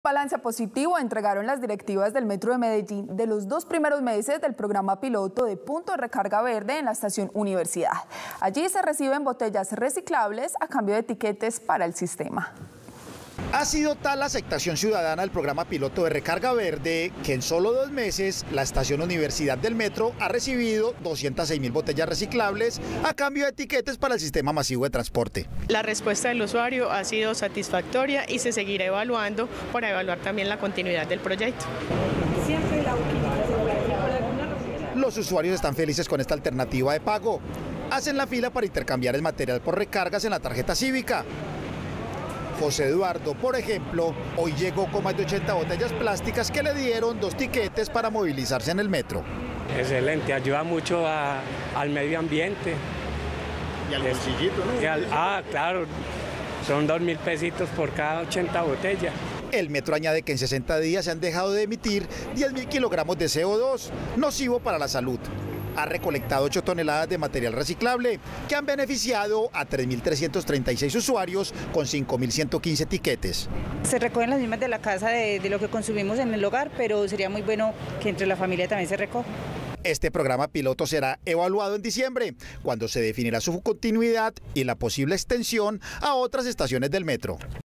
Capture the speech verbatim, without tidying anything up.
Balance positivo entregaron las directivas del Metro de Medellín de los dos primeros meses del programa piloto de punto de recarga verde en la estación Universidad. Allí se reciben botellas reciclables a cambio de etiquetes para el sistema. Ha sido tal la aceptación ciudadana del programa piloto de recarga verde que en solo dos meses la estación Universidad del Metro ha recibido doscientas seis mil botellas reciclables a cambio de etiquetes para el sistema masivo de transporte. La respuesta del usuario ha sido satisfactoria y se seguirá evaluando para evaluar también la continuidad del proyecto. Los usuarios están felices con esta alternativa de pago. Hacen la fila para intercambiar el material por recargas en la tarjeta cívica. José Eduardo, por ejemplo, hoy llegó con más de ochenta botellas plásticas que le dieron dos tiquetes para movilizarse en el metro. Excelente, ayuda mucho a, al medio ambiente. Y al bolsillito, ¿no? Y al, ah, claro, son dos mil pesitos por cada ochenta botellas. El metro añade que en sesenta días se han dejado de emitir diez mil kilogramos de C O dos, nocivo para la salud. Ha recolectado ocho toneladas de material reciclable que han beneficiado a tres mil trescientos treinta y seis usuarios con cinco mil ciento quince tiquetes. Se recogen las mismas de la casa de, de lo que consumimos en el hogar, pero sería muy bueno que entre la familia también se recoja. Este programa piloto será evaluado en diciembre, cuando se definirá su continuidad y la posible extensión a otras estaciones del metro.